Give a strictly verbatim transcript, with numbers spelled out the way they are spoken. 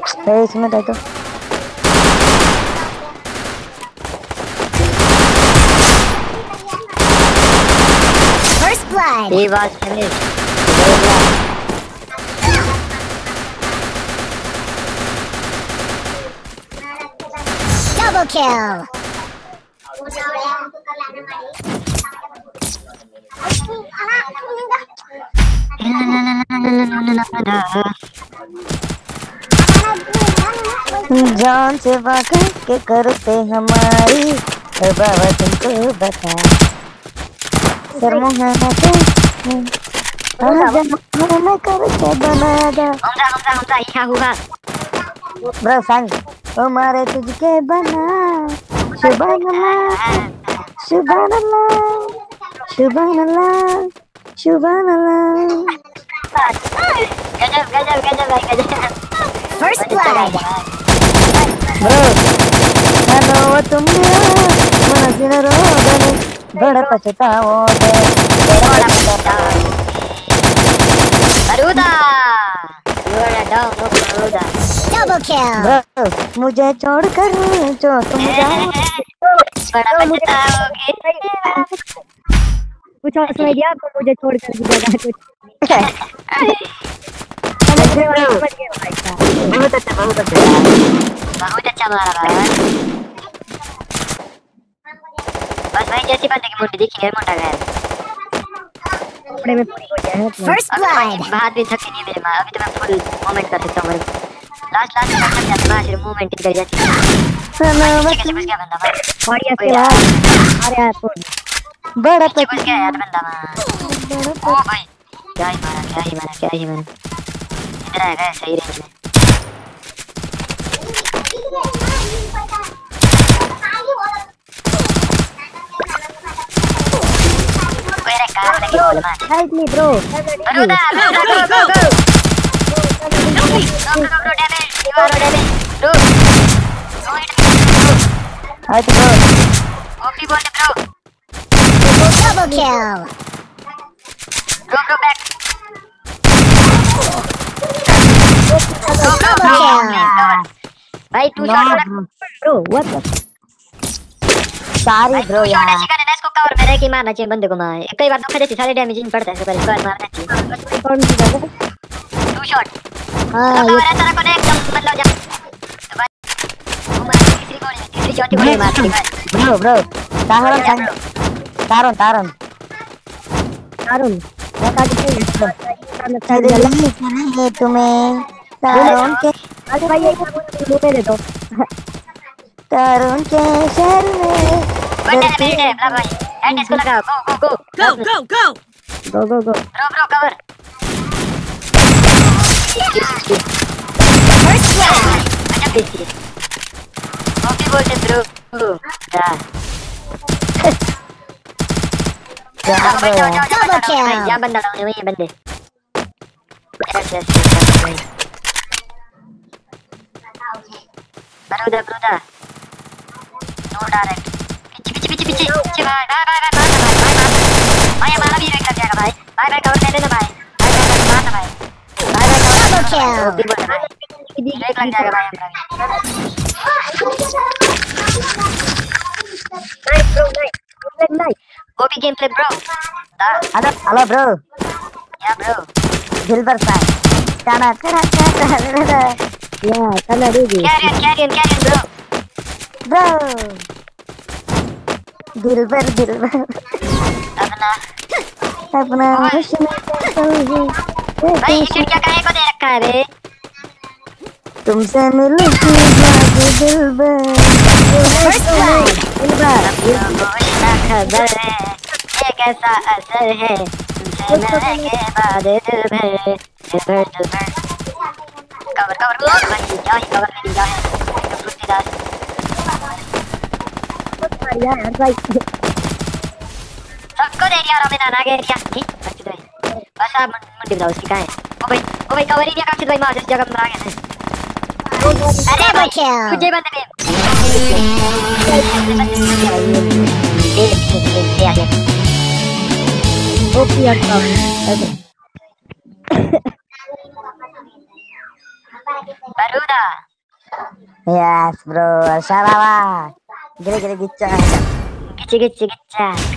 ए इसमें दे दो। First blood. He was finished. Double kill. जान से वाक़ा के करते हमारी बाबा तुमको बता शर्मो है ना तो मैं करके बनाया था। हमजा हमजा हमजा इहा हुआ ब्रो संग हमारे तुझके बना सुभान अल्लाह सुभान अल्लाह सुभान अल्लाह सुभान अल्लाह। गजब गजब गजब भाई गजब। First blood. ब्रो हेलो तुम मनसिन रोदने बड़ा पछताओगे बड़ा पछताओगे। बरूदा बरूदा डाउन बरूदा। Double kill. ब्रो मुझे छोड़कर जो तुम जाओ बड़ा पछताओगे। कुछ और सुनाई दिया आपको मुझे छोड़कर भी जगह कुछ। बहुत अच्छा बहुत अच्छा बहुत अच्छा मारा भाई। बस भाई जैसी बात है कि मुंडी दिखी है मुंडा गया कपड़े में पूरी हो जाए। First blood. बाहर भी थकी नहीं मेरे माँ। अभी तो मैं फुल मूवमेंट कर सकता हूँ। लास्ट लास्ट में थक जाता है मूवमेंट ही कर जाती है। कैसे घुस गया बंदा भाई और ये बाद अरे यार बड़ा पीछे घुस गया यार बंदा वहाँ। ओ भाई क्या ही मारा क्या ही मारा क्या ही मारा। इधर आएगा सही रेंज में। मेरे कार लगी बोल मार। Help me bro. बरूदा बरूदा go go go go go go damage you are damage bro. Hi bro OP बोल bro. Double kill. Bro bro back Double kill. भाई two shot bro what sorry bro यार यार ऐसी करना इसको cover में रह के मारना चाहिए बंदे को। मार कई बार धोखा देती सारे डैमेज इन पड़ता है पर इसको मारना चाहिए। कौन सी जगह टू शॉट हां कवर है तेरा को एकदम मतलब जा तो भाई वो मार तीसरी गोली तीसरी शॉट ही गोली मार दी भाई। ब्रो ब्रो तारण तारण तारण तारण बता दीजिए ये तुम्हें तारण के अरे भाई एक मुझे दे दो तारण के शहर में बंदे ने मेरे ब्रा भाई एंड इसको लगाओ go go go Go, go, go! Go go go bro bro cover. First blood. अच्छा देखिए ओपी बोलते ब्रो जा यार ब्रो यार Double kill. या बंदा डाउन है ये बंदे। यस यस बरूदा बरूदा नो डायरेक्ट पीछे पीछे पीछे पीछे पीछे भाई भाई भाई भाई भाई भाई भाई हमारा भी एक लग जाएगा भाई भाई भाई कवर दे देना भाई भाई भाई मारना भाई भाई भाई Double kill. ओपी बोल भाई एक लग जाएगा भाई हमारा nice bro nice nice OP game play bro hello hello bro या ब्रो दिल बरसा टाना टाना टाना या चला दीजिए carry on carry on carry on bro bro दिल भर दिल भर अपना अपना हुस्न भाई ये क्या काहे को दे रखा है रे। तुमसे मिलूं की बात दिल भर First blood. दिल भर ना खबर है ये कैसा असर है तुमसे मिलने के बाद दिल भर दिल भर दिल भर। कवर कवर कवर भाई क्या ही कवर नहीं दिया है फुर्तीदार यार भाई सबको दे दिया रमेश ना गया क्या ठीक अच्छी तरह बस आप मुंडी बताओ उसकी कहां है। ओ भाई ओ भाई कवर ही दिया काफी भाई मार इस जगह पर आ गए हैं। अरे भाई तुझे बंदे पे ओपी आता है Baruda. Yes bro, Shalala. Gila gila gica. Gici gici gica.